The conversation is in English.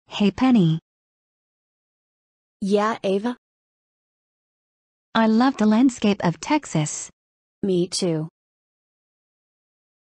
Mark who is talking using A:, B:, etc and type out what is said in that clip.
A: Hey Penny,
B: Yeah, Ava?
A: I love the landscape of Texas.
B: Me too.